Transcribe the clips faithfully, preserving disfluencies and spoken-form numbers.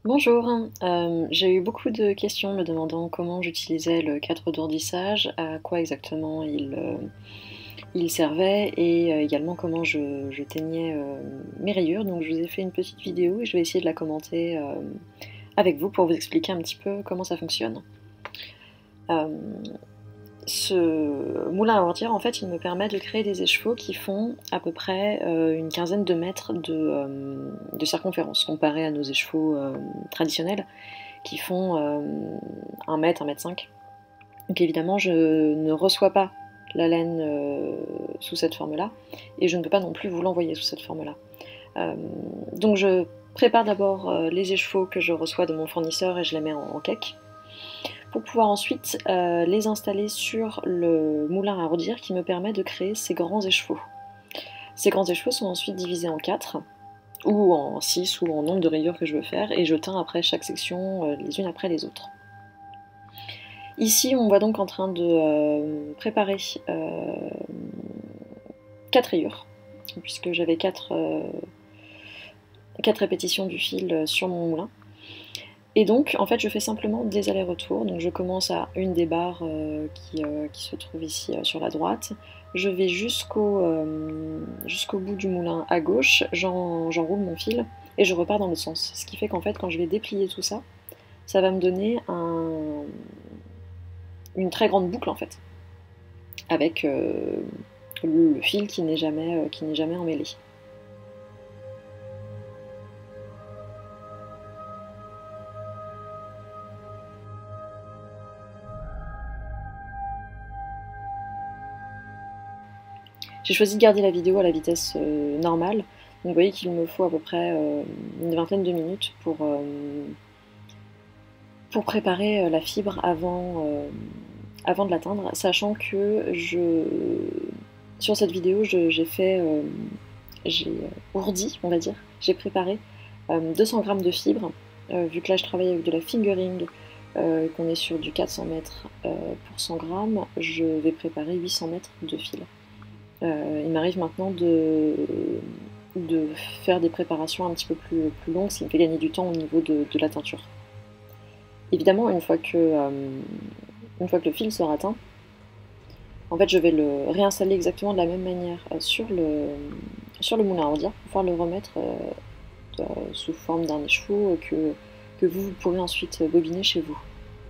Bonjour, euh, j'ai eu beaucoup de questions me demandant comment j'utilisais le cadre d'ourdissage, à quoi exactement il, euh, il servait et euh, également comment je, je teignais euh, mes rayures. Donc je vous ai fait une petite vidéo et je vais essayer de la commenter euh, avec vous pour vous expliquer un petit peu comment ça fonctionne. Euh, ce moulin à ordir, en fait, il me permet de créer des échevaux qui font à peu près euh, une quinzaine de mètres de, euh, de circonférence comparé à nos échevaux euh, traditionnels qui font euh, un mètre, un mètre cinq. Donc évidemment, je ne reçois pas la laine euh, sous cette forme-là, et je ne peux pas non plus vous l'envoyer sous cette forme-là. Euh, donc je prépare d'abord euh, les échevaux que je reçois de mon fournisseur et je les mets en, en cake, pour pouvoir ensuite euh, les installer sur le moulin à ordir qui me permet de créer ces grands échevaux. Ces grands échevaux sont ensuite divisés en quatre, ou en six, ou en nombre de rayures que je veux faire, et je teins après chaque section euh, les unes après les autres. Ici, on voit donc en train de euh, préparer euh, quatre rayures, puisque j'avais quatre, euh, quatre répétitions du fil sur mon moulin. Et donc, en fait, je fais simplement des allers-retours. Donc, je commence à une des barres euh, qui, euh, qui se trouve ici euh, sur la droite. Je vais jusqu'au euh, jusqu'au bout du moulin à gauche, j'enroule mon fil et je repars dans l'autre sens. Ce qui fait qu'en fait, quand je vais déplier tout ça, ça va me donner un, une très grande boucle en fait, avec euh, le fil qui n'est jamais, euh, qui n'est jamais emmêlé. J'ai choisi de garder la vidéo à la vitesse euh, normale, donc vous voyez qu'il me faut à peu près euh, une vingtaine de minutes pour, euh, pour préparer euh, la fibre avant, euh, avant de l'atteindre, sachant que je, sur cette vidéo j'ai fait, euh, j'ai euh, ourdi, on va dire, j'ai préparé euh, deux cents grammes de fibres, euh, vu que là je travaille avec de la fingering, euh, qu'on est sur du quatre cents mètres euh, pour cent grammes, je vais préparer huit cents mètres de fil. Euh, il m'arrive maintenant de, de faire des préparations un petit peu plus, plus longues, ce qui me fait gagner du temps au niveau de, de la teinture. Évidemment, une fois, que, euh, une fois que le fil sera teint, en fait, je vais le réinstaller exactement de la même manière euh, sur, le, sur le moulin à ordir pour pouvoir le remettre euh, euh, sous forme d'un écheveau que, que vous, vous pourrez ensuite bobiner chez vous.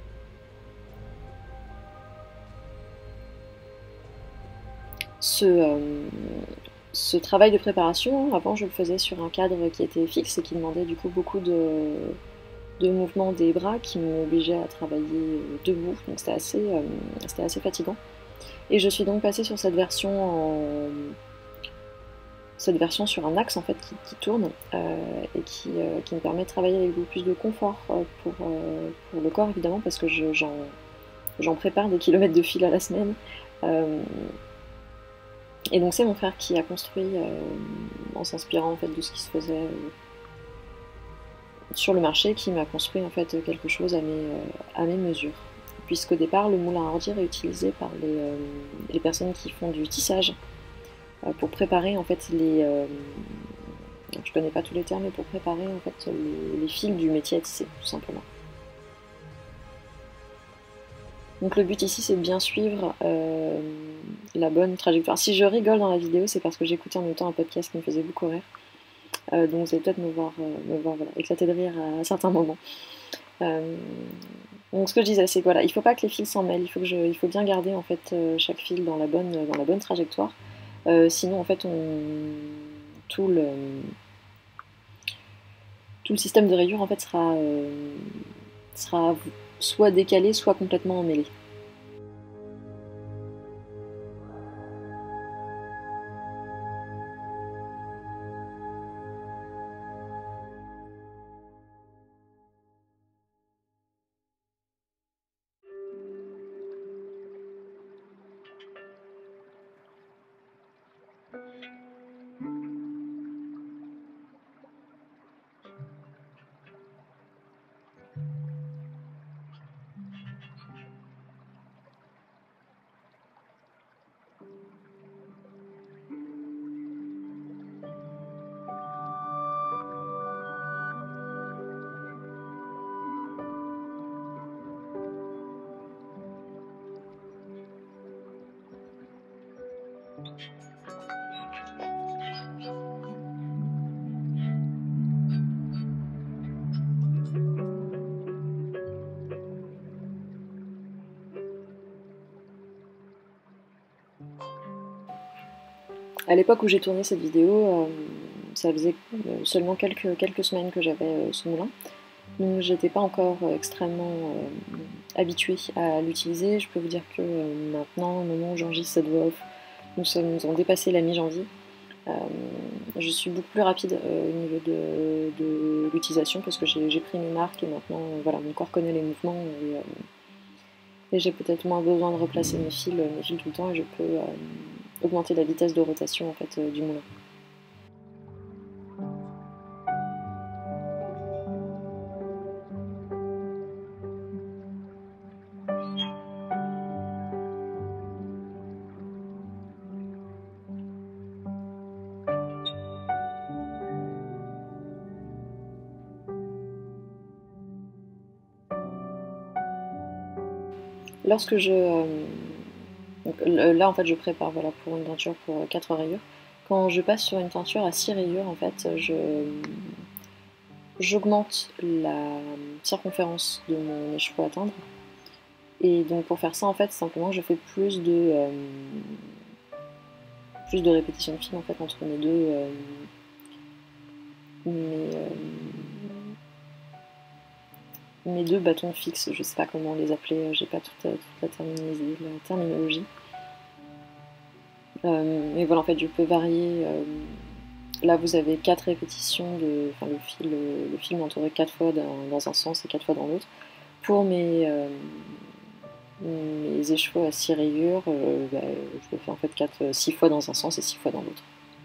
Ce, euh, ce travail de préparation, avant je le faisais sur un cadre qui était fixe et qui demandait du coup beaucoup de, de mouvements des bras qui m'obligeaient à travailler debout, donc c'était assez, euh, c'était assez fatigant. Et je suis donc passée sur cette version, en, cette version sur un axe en fait qui, qui tourne euh, et qui, euh, qui me permet de travailler avec beaucoup plus de confort euh, pour, euh, pour le corps évidemment parce que j'en j'en prépare des kilomètres de fil à la semaine. Euh, Et donc c'est mon frère qui a construit, euh, en s'inspirant en fait de ce qui se faisait euh, sur le marché, qui m'a construit en fait quelque chose à mes, euh, à mes mesures. Puisqu'au départ, le moulin à ordir est utilisé par les, euh, les personnes qui font du tissage euh, pour préparer en fait les, euh, je connais pas tous les termes, mais pour préparer en fait les, les fils du métier à tisser, tout simplement. Donc le but ici, c'est de bien suivre euh, la bonne trajectoire. Si je rigole dans la vidéo, c'est parce que j'écoutais en même temps un podcast qui me faisait beaucoup rire. Euh, donc vous allez peut-être me voir, euh, me voir voilà, éclater de rire à, à certains moments. Euh, donc ce que je disais, c'est que voilà, il ne faut pas que les fils s'en mêlent, il faut, que je, il faut bien garder en fait euh, chaque fil dans la bonne, dans la bonne trajectoire. Euh, sinon en fait on, tout, le, tout le système de rayure en fait sera, euh, sera soit décalé, soit complètement emmêlé. À l'époque où j'ai tourné cette vidéo, euh, ça faisait seulement quelques, quelques semaines que j'avais euh, ce moulin. Donc j'étais pas encore euh, extrêmement euh, habituée à l'utiliser. Je peux vous dire que euh, maintenant, au moment où j'enregistre cette voix off, nous, sommes, nous avons dépassé la mi-janvier. Euh, je suis beaucoup plus rapide euh, au niveau de, de l'utilisation parce que j'ai pris mes marques et maintenant euh, voilà, mon corps connaît les mouvements et, euh, et j'ai peut-être moins besoin de replacer mes fils, mes fils tout le temps et je peux euh, augmenter la vitesse de rotation en fait, euh, du moulin. Lorsque je... Euh, donc, là, en fait, je prépare voilà, pour une teinture pour quatre rayures. Quand je passe sur une teinture à six rayures, en fait, je j'augmente la circonférence de mon écheveau à teindre. Et donc, pour faire ça, en fait, simplement, je fais plus de... Euh, plus de répétitions de fil, en fait, entre mes deux... Euh, mes, euh, mes deux bâtons fixes, je sais pas comment les appeler, j'ai pas toute, toute la, terminologie, la terminologie. Euh, mais voilà, en fait, je peux varier. Euh, là, vous avez quatre répétitions de. Enfin, le fil, le, le fil m'entourait quatre fois dans, dans un sens et quatre fois dans l'autre. Pour mes, euh, mes écheveaux à six rayures, euh, bah, je le fais en fait quatre, six fois dans un sens et six fois dans l'autre.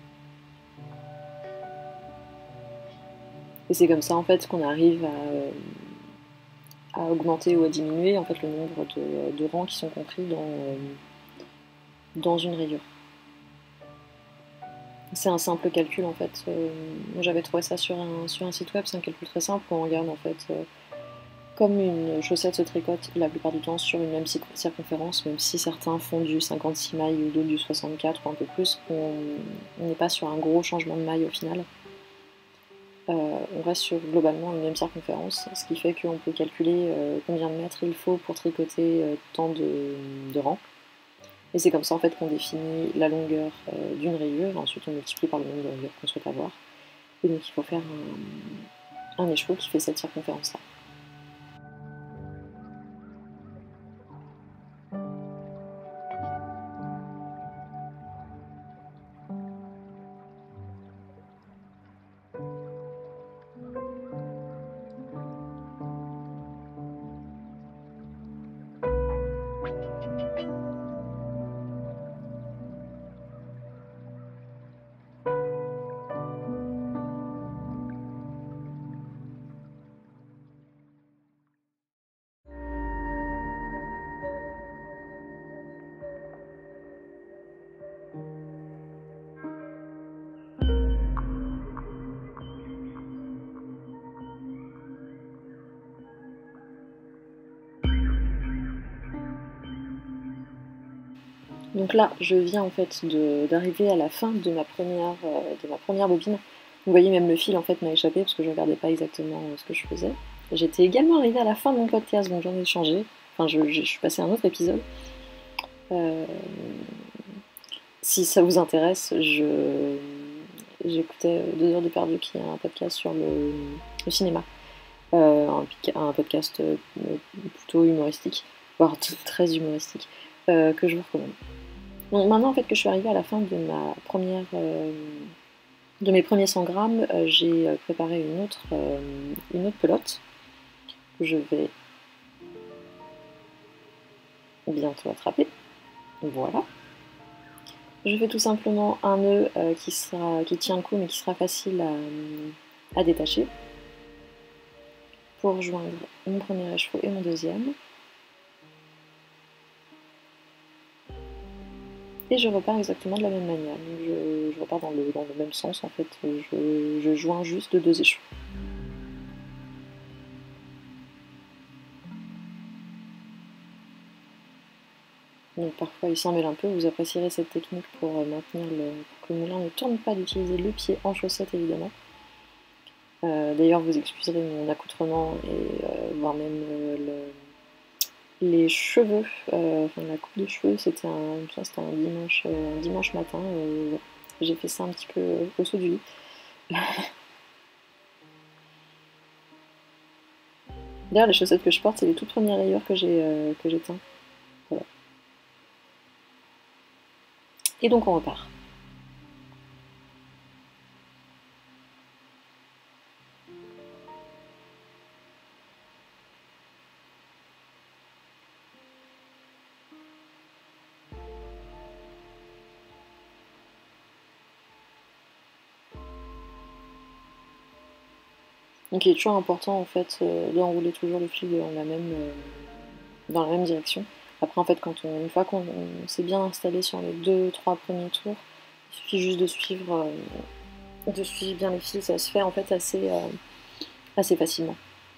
Et c'est comme ça en fait qu'on arrive à, à augmenter ou à diminuer en fait le nombre de, de rangs qui sont compris dans, euh, dans une rayure. C'est un simple calcul en fait. Euh, J'avais trouvé ça sur un, sur un site web, c'est un calcul très simple où on regarde en fait euh, comme une chaussette se tricote la plupart du temps sur une même circonférence, même si certains font du cinquante-six mailles ou d'autres du soixante-quatre ou un peu plus, on n'est pas sur un gros changement de maille au final. Euh, on reste sur globalement une même circonférence, ce qui fait qu'on peut calculer euh, combien de mètres il faut pour tricoter euh, tant de, de rangs. Et c'est comme ça en fait qu'on définit la longueur euh, d'une rayure, ensuite on multiplie par le nombre de rayures qu'on souhaite avoir. Et donc il faut faire un, un écheveau qui fait cette circonférence-là. Donc là, je viens en fait d'arriver à la fin de ma première, euh, de ma première bobine. Vous voyez, même le fil en fait m'a échappé parce que je ne regardais pas exactement ce que je faisais. J'étais également arrivée à la fin de mon podcast, donc j'en ai changé. Enfin, je, je, je suis passée à un autre épisode. Euh, si ça vous intéresse, je j'écoutais Deux heures de perdu, qui est un podcast sur le, le cinéma. Euh, un, un podcast euh, plutôt humoristique, voire très humoristique, euh, que je vous recommande. Donc maintenant en fait que je suis arrivée à la fin de ma première, euh, de mes premiers cent grammes, euh, j'ai préparé une autre, euh, une autre pelote que je vais bientôt attraper. Voilà. Je fais tout simplement un nœud euh, qui, sera, qui tient le coup mais qui sera facile à, à détacher pour joindre mon premier écheveau et mon deuxième. Et je repars exactement de la même manière. Je, je repars dans le, dans le même sens en fait. Je, je joins juste deux écheveaux. Donc parfois il s'en mêle un peu, vous apprécierez cette technique pour maintenir le, pour que le moulin ne tourne pas, d'utiliser le pied en chaussette évidemment. Euh, D'ailleurs vous excuserez mon accoutrement et euh, voire même euh, le, les cheveux, euh, enfin la coupe de cheveux, c'était un, un, dimanche, euh, un dimanche matin, euh, j'ai fait ça un petit peu au dessous du lit. D'ailleurs les chaussettes que je porte c'est les toutes premières rayures que j'ai euh, que j'ai teintes. Voilà. Et donc on repart. Donc il est toujours important en fait euh, d'enrouler toujours le fil dans la même, euh, dans la même direction. Après en fait quand on, une fois qu'on s'est bien installé sur les deux trois premiers tours, il suffit juste de suivre, euh, de suivre bien les fils, ça se fait en fait assez, euh, assez facilement.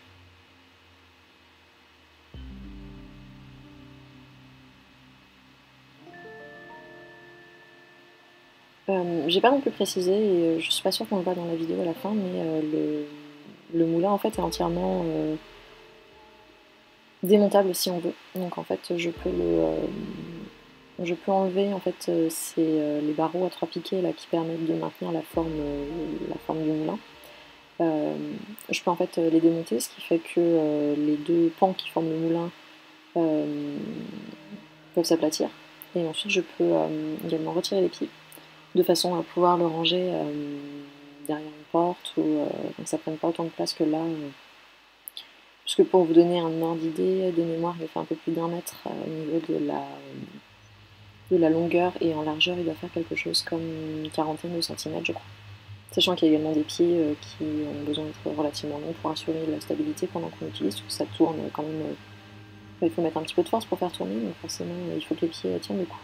Euh, J'ai pas non plus précisé et euh, je suis pas sûre qu'on le voit dans la vidéo à la fin, mais euh, le, le moulin en fait est entièrement euh, démontable si on veut. Donc en fait je peux le, euh, je peux enlever en fait euh, c'est euh, les barreaux à trois piquets là qui permettent de maintenir la forme, euh, la forme du moulin. Euh, je peux en fait euh, les démonter, ce qui fait que euh, les deux pans qui forment le moulin euh, peuvent s'aplatir. Et ensuite je peux euh, également retirer les pieds de façon à pouvoir le ranger euh, derrière une porte ou euh, donc ça prenne pas autant de place que là. Euh, puisque pour vous donner un ordre d'idée, de mémoire, il fait un peu plus d'un mètre euh, au niveau de la, de la longueur et en largeur, il doit faire quelque chose comme une quarantaine de centimètres, je crois. Sachant qu'il y a également des pieds euh, qui ont besoin d'être relativement longs pour assurer la stabilité pendant qu'on utilise, parce que ça tourne quand même. Euh, il faut mettre un petit peu de force pour faire tourner, donc forcément euh, il faut que les pieds tiennent le coup.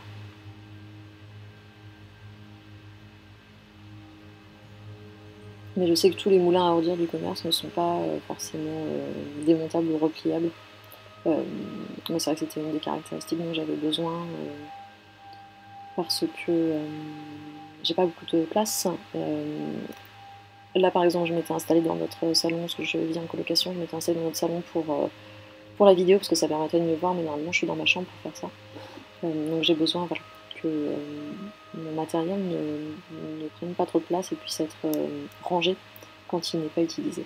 Mais je sais que tous les moulins à ordures du commerce ne sont pas euh, forcément euh, démontables ou repliables. Euh, mais c'est vrai que c'était une des caractéristiques dont j'avais besoin euh, parce que euh, j'ai pas beaucoup de place. Euh, là par exemple je m'étais installée dans notre salon, parce que je vis en colocation, je m'étais installée dans notre salon pour, euh, pour la vidéo parce que ça permettait de me voir, mais normalement je suis dans ma chambre pour faire ça. Euh, donc j'ai besoin voilà, que euh, mon matériel ne, ne prenne pas trop de place et puisse être euh, rangé quand il n'est pas utilisé.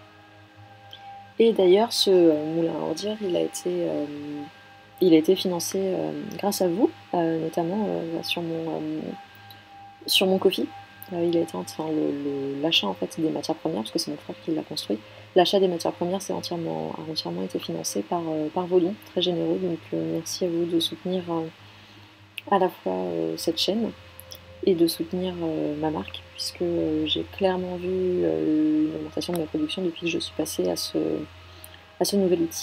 Et d'ailleurs, ce euh, moulin à ordures, il a été, euh, il a été financé euh, grâce à vous, euh, notamment euh, sur mon, euh, sur mon Ko-fi. Euh, il a été enfin, l'achat en fait des matières premières, parce que c'est mon frère qui l'a construit. L'achat des matières premières c'est entièrement, a entièrement été financé par, euh, par vos dons, très généreux. Donc euh, merci à vous de soutenir euh, à la fois euh, cette chaîne et de soutenir euh, ma marque, puisque euh, j'ai clairement vu euh, une augmentation de ma production depuis que je suis passée à ce, à ce nouvel outil.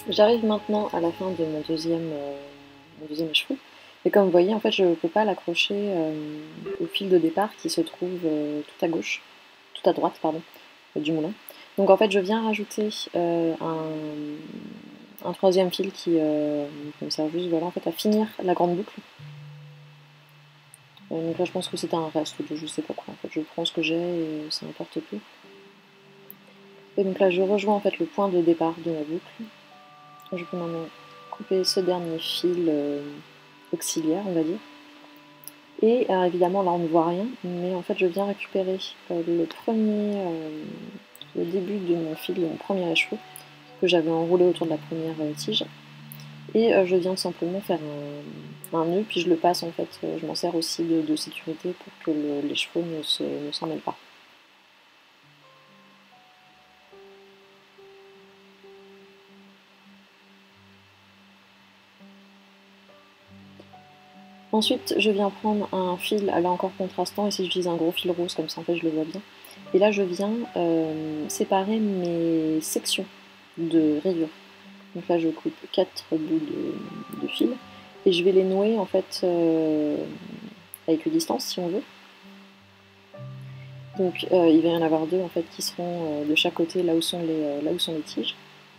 J'arrive maintenant à la fin de mon deuxième, euh, mon deuxième écheveau. Et comme vous voyez, en fait, je ne peux pas l'accrocher euh, au fil de départ qui se trouve euh, tout à gauche, tout à droite, pardon, euh, du moulin. Donc en fait, je viens rajouter euh, un, un troisième fil qui, euh, qui me sert juste, voilà, en fait, à finir la grande boucle. Euh, donc là, je pense que c'était un reste de je sais pas quoi. En fait, je prends ce que j'ai et ça n'importe plus. Et donc là, je rejoins en fait le point de départ de ma boucle. Je peux maintenant couper ce dernier fil euh, auxiliaire, on va dire. Et euh, évidemment, là, on ne voit rien, mais en fait, je viens récupérer euh, le premier, euh, le début de mon fil, de mon premier écheveau, que j'avais enroulé autour de la première euh, tige. Et euh, je viens simplement faire un, un nœud, puis je le passe en fait, euh, je m'en sers aussi de, de sécurité pour que le, les chevaux ne, se, ne s'en mêlent pas. Ensuite, je viens prendre un fil, là encore contrastant, ici j'utilise un gros fil rose, comme ça en fait je le vois bien. Et là je viens euh, séparer mes sections de rayures. Donc là je coupe quatre bouts de, de fil, et je vais les nouer en fait euh, avec distance si on veut. Donc euh, il va y en avoir deux en fait qui seront euh, de chaque côté là où sont les, euh, là où sont les tiges.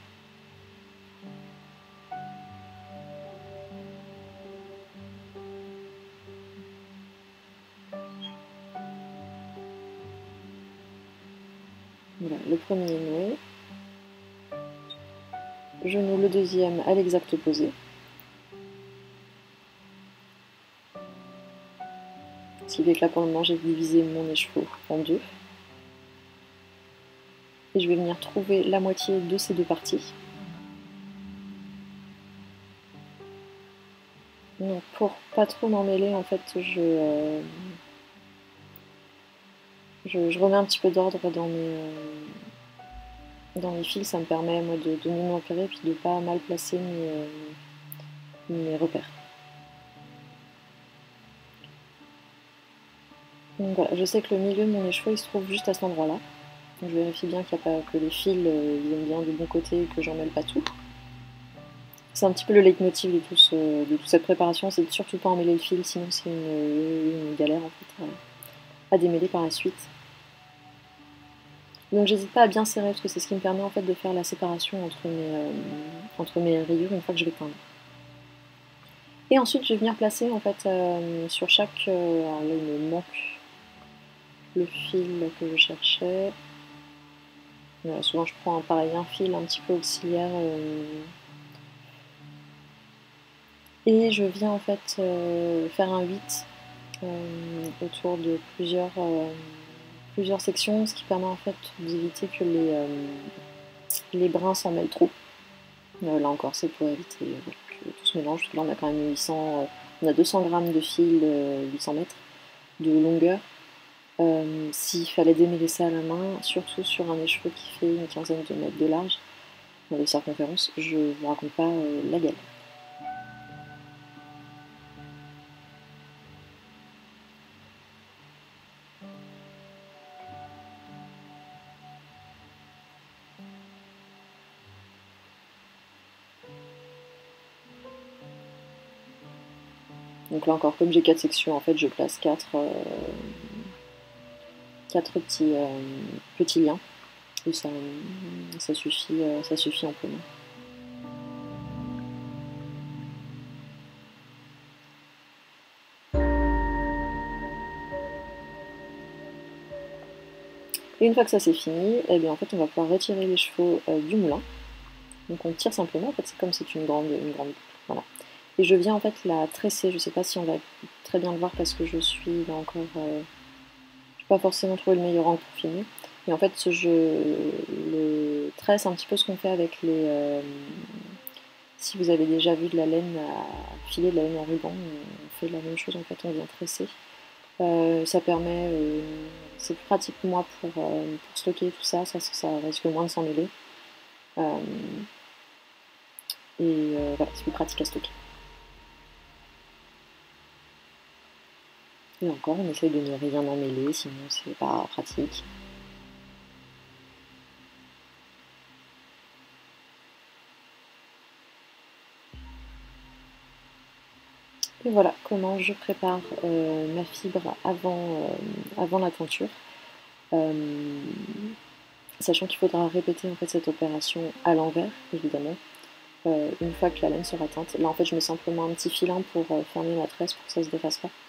Voilà, le premier est noué. Je noue le deuxième à l'exact opposé. Ce qui fait que là pour le moment j'ai divisé mon écheveau en deux. Et je vais venir trouver la moitié de ces deux parties. Donc pour pas trop m'en mêler, en fait, je, euh, je, je remets un petit peu d'ordre dans mes, euh, dans mes fils. Ça me permet moi de, de mieux m'opérer et puis de pas mal placer mes, euh, mes repères. Donc voilà, je sais que le milieu de mon écheveau il se trouve juste à cet endroit-là. Donc je vérifie bien qu'il y a pas, que les fils euh, viennent bien du bon côté et que j'en mêle pas tout. C'est un petit peu le leitmotiv de, tout ce, de toute cette préparation, c'est de surtout pas emmêler le fil, sinon c'est une, une galère en fait à, à démêler par la suite. Donc j'hésite pas à bien serrer parce que c'est ce qui me permet en fait de faire la séparation entre mes, euh, entre mes rayures une fois que je vais teindre. Et ensuite je vais venir placer en fait euh, sur chaque... Euh, alors là il me manque le fil que je cherchais. Voilà, souvent je prends un, pareil un fil un petit peu auxiliaire euh, et je viens en fait euh, faire un huit euh, autour de plusieurs, euh, plusieurs sections, ce qui permet en fait d'éviter que les, euh, les brins s'en mêlent trop. Euh, là encore c'est pour éviter euh, que tout se mélange, parce que là on a quand même huit cents, euh, on a deux cents grammes de fil, euh, huit cents mètres de longueur. Euh, S'il fallait démêler ça à la main, surtout sur un écheveau qui fait une quinzaine de mètres de large, de circonférence, je vous raconte pas euh, la galère. Donc là encore, comme j'ai quatre sections, en fait, je place quatre, euh, quatre petits, euh, petits liens. Et ça, ça suffit, euh, ça suffit amplement. Et une fois que ça c'est fini, eh bien, en fait, on va pouvoir retirer les chevaux euh, du moulin. Donc on tire simplement, en fait, c'est comme si c'était une grande, une grande boucle. Voilà. Et je viens en fait la tresser. Je ne sais pas si on va très bien le voir parce que je suis là encore... Euh, je n'ai pas forcément trouvé le meilleur angle pour filmer. Et en fait, je le tresse un petit peu ce qu'on fait avec les... Euh, si vous avez déjà vu de la laine à filer, de la laine en ruban, on fait la même chose en fait, on vient tresser. Euh, ça permet, euh, c'est plus pratique pour moi pour, euh, pour stocker tout ça, ça, ça risque moins de s'en mêler. Euh, et euh, voilà, c'est plus pratique à stocker. Et encore, on essaye de ne rien emmêler, sinon c'est pas pratique. Et voilà comment je prépare euh, ma fibre avant, euh, avant la teinture. Euh, sachant qu'il faudra répéter en fait cette opération à l'envers, évidemment, euh, une fois que la laine sera teinte. Là en fait je mets simplement un petit filin pour euh, fermer ma tresse pour que ça se défasse pas.